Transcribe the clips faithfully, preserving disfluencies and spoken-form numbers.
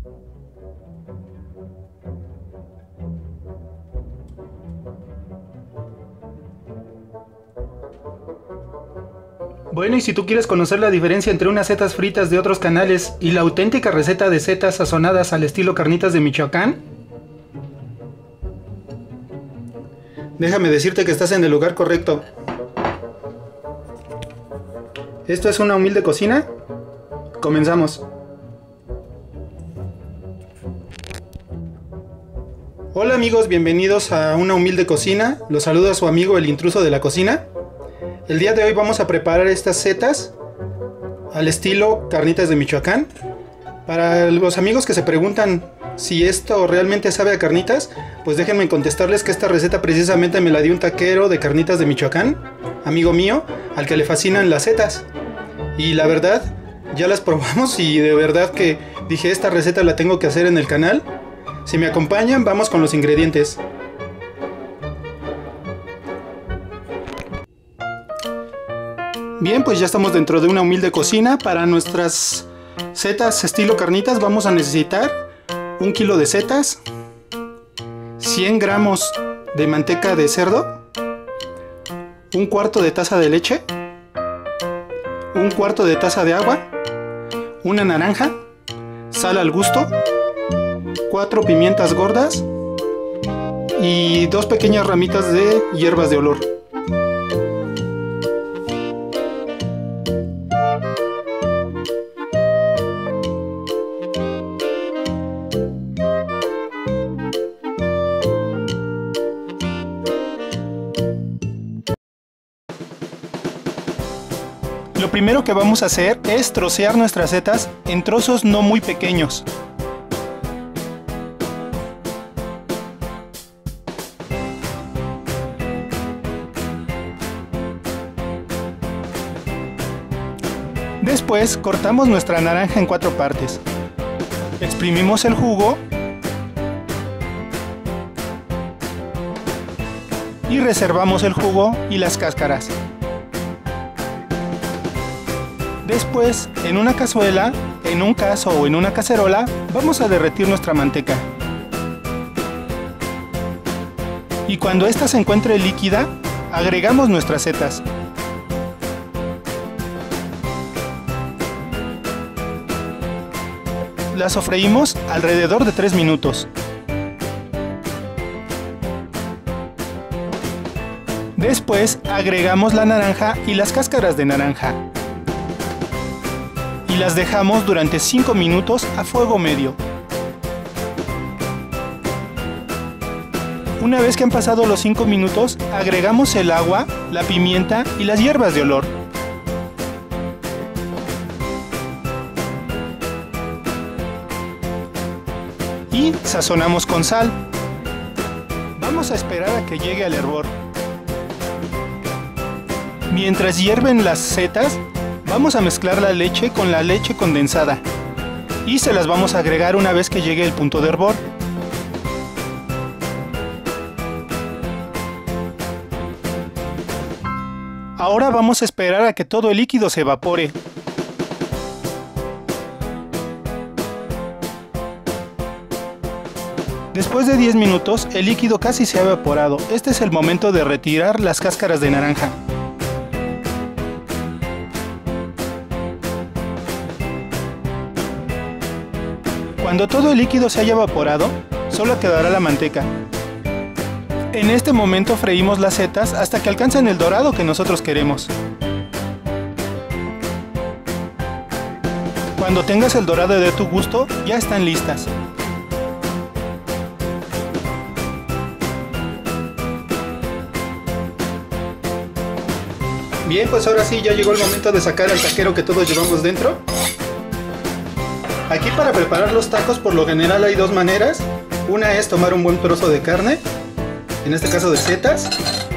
Bueno, y si tú quieres conocer la diferencia entre unas setas fritas de otros canales y la auténtica receta de setas sazonadas al estilo carnitas de Michoacán, déjame decirte que estás en el lugar correcto. Esto es una humilde cocina. Comenzamos. Hola amigos, bienvenidos a una humilde cocina. Los saluda su amigo el intruso de la cocina. El día de hoy vamos a preparar estas setas al estilo carnitas de Michoacán. Para los amigos que se preguntan si esto realmente sabe a carnitas, pues déjenme contestarles que esta receta precisamente me la dio un taquero de carnitas de Michoacán, amigo mío, al que le fascinan las setas. Y la verdad, ya las probamos y de verdad que dije, esta receta la tengo que hacer en el canal. Si me acompañan, vamos con los ingredientes. Bien, pues ya estamos dentro de una humilde cocina. Para nuestras setas estilo carnitas vamos a necesitar un kilo de setas, cien gramos de manteca de cerdo, un cuarto de taza de leche, un cuarto de taza de agua, una naranja, sal al gusto, cuatro pimientas gordas y dos pequeñas ramitas de hierbas de olor. Lo primero que vamos a hacer es trocear nuestras setas en trozos no muy pequeños. Después cortamos nuestra naranja en cuatro partes. Exprimimos el jugo y reservamos el jugo y las cáscaras. Después, en una cazuela, en un cazo o en una cacerola, vamos a derretir nuestra manteca. Y cuando ésta se encuentre líquida, agregamos nuestras setas. Las sofreímos alrededor de tres minutos. Después, agregamos la naranja y las cáscaras de naranja. Y las dejamos durante cinco minutos a fuego medio. Una vez que han pasado los cinco minutos, agregamos el agua, la pimienta y las hierbas de olor. Y sazonamos con sal. Vamos a esperar a que llegue al hervor. Mientras hierven las setas, vamos a mezclar la leche con la leche condensada y se las vamos a agregar una vez que llegue el punto de hervor. Ahora vamos a esperar a que todo el líquido se evapore. Después de diez minutos, el líquido casi se ha evaporado. Este es el momento de retirar las cáscaras de naranja. Cuando todo el líquido se haya evaporado, solo quedará la manteca. En este momento freímos las setas hasta que alcancen el dorado que nosotros queremos. Cuando tengas el dorado de tu gusto, ya están listas. Bien, pues ahora sí ya llegó el momento de sacar el taquero que todos llevamos dentro. Aquí para preparar los tacos por lo general hay dos maneras. Una es tomar un buen trozo de carne, en este caso de setas,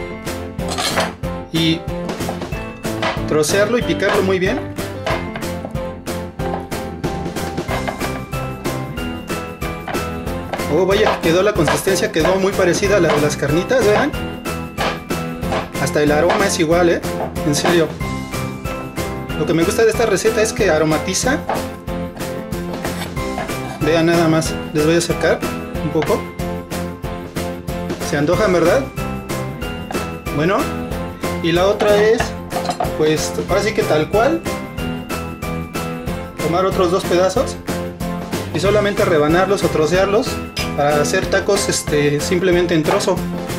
y trocearlo y picarlo muy bien. Oh, vaya, quedó la consistencia, quedó muy parecida a la de las carnitas, vean. Hasta el aroma es igual, eh, en serio. Lo que me gusta de esta receta es que aromatiza Vean nada más, les voy a acercar un poco. Se antojan, ¿verdad? Bueno, y la otra es, pues ahora sí que tal cual, tomar otros dos pedazos y solamente rebanarlos o trocearlos para hacer tacos este, simplemente en trozo.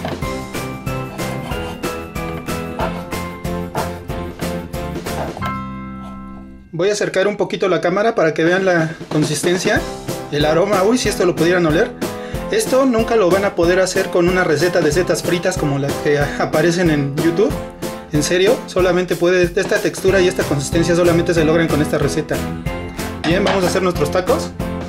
Voy a acercar un poquito la cámara para que vean la consistencia, el aroma. Uy, si esto lo pudieran oler. Esto nunca lo van a poder hacer con una receta de setas fritas como las que aparecen en YouTube. En serio, solamente puede, esta textura y esta consistencia solamente se logran con esta receta. Bien, vamos a hacer nuestros tacos.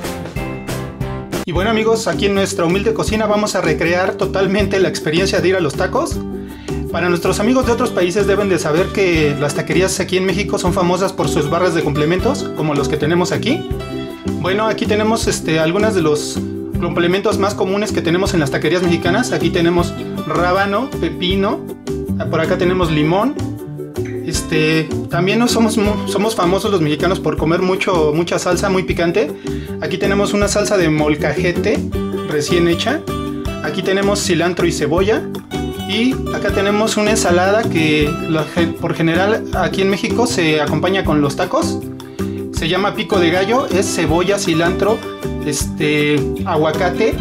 Y bueno amigos, aquí en nuestra humilde cocina vamos a recrear totalmente la experiencia de ir a los tacos. Para nuestros amigos de otros países deben de saber que las taquerías aquí en México son famosas por sus barras de complementos, como los que tenemos aquí. Bueno, aquí tenemos este, algunas de los complementos más comunes que tenemos en las taquerías mexicanas. Aquí tenemos rábano, pepino, por acá tenemos limón. Este, también no somos, somos famosos los mexicanos por comer mucho, mucha salsa muy picante. Aquí tenemos una salsa de molcajete recién hecha. Aquí tenemos cilantro y cebolla. Y acá tenemos una ensalada que por general aquí en México se acompaña con los tacos. Se llama pico de gallo, es cebolla, cilantro, este, aguacate,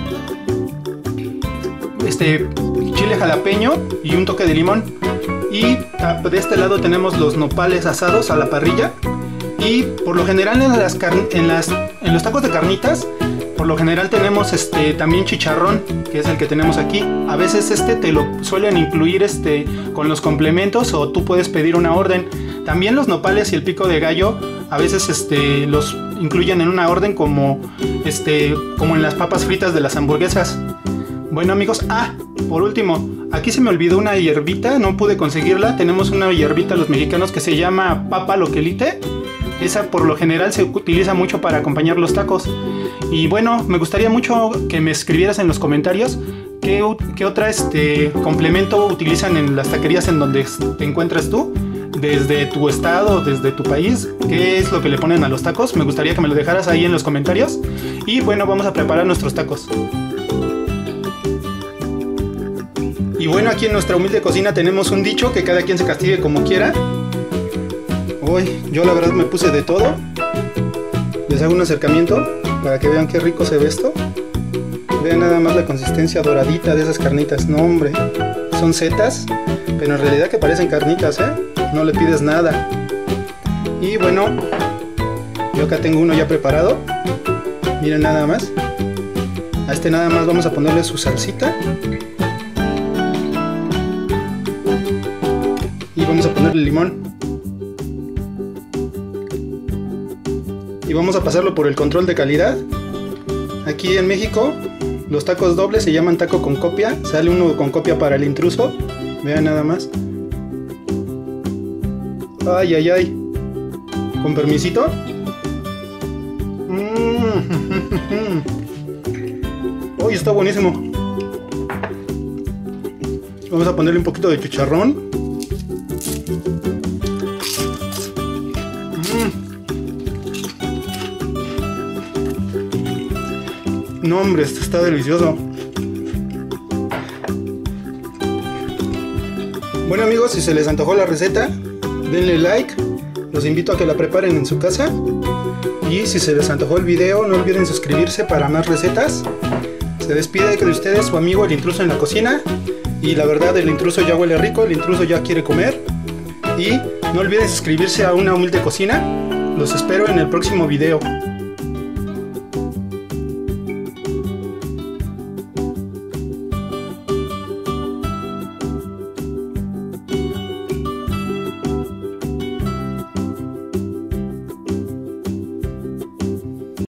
este, chile jalapeño y un toque de limón. Y de este lado tenemos los nopales asados a la parrilla. Y por lo general en, las en, las, en los tacos de carnitas, por lo general tenemos este, también chicharrón, que es el que tenemos aquí. A veces este te lo suelen incluir este, con los complementos o tú puedes pedir una orden. También los nopales y el pico de gallo a veces este, los incluyen en una orden como, este, como en las papas fritas de las hamburguesas. Bueno amigos, ah, por último, aquí se me olvidó una hierbita, no pude conseguirla. Tenemos una hierbita los mexicanos que se llama papa loquelite. Esa por lo general se utiliza mucho para acompañar los tacos. Y bueno, me gustaría mucho que me escribieras en los comentarios qué, qué otra este, complemento utilizan en las taquerías en donde te encuentras tú, desde tu estado, desde tu país, qué es lo que le ponen a los tacos. Me gustaría que me lo dejaras ahí en los comentarios. Y bueno, vamos a preparar nuestros tacos. Y bueno, aquí en nuestra humilde cocina tenemos un dicho: que cada quien se castigue como quiera. Hoy yo la verdad me puse de todo. Les hago un acercamiento para que vean qué rico se ve esto. Vean nada más la consistencia doradita de esas carnitas. No hombre, son setas, pero en realidad que parecen carnitas, ¿eh? No le pides nada. Y bueno, yo acá tengo uno ya preparado. Miren nada más. A este nada más vamos a ponerle su salsita. Y vamos a ponerle limón. Y vamos a pasarlo por el control de calidad. Aquí en México los tacos dobles se llaman taco con copia. Sale uno con copia para el intruso. Vean nada más. Ay, ay, ay. Con permisito. Mm. Uy, está buenísimo. Vamos a ponerle un poquito de chicharrón. No hombre, esto está delicioso. Bueno amigos, si se les antojó la receta, denle like. Los invito a que la preparen en su casa. Y si se les antojó el video, no olviden suscribirse para más recetas. Se despide de ustedes su amigo el intruso en la cocina. Y la verdad, el intruso ya huele rico, el intruso ya quiere comer. Y no olviden suscribirse a Una Humilde Cocina. Los espero en el próximo video.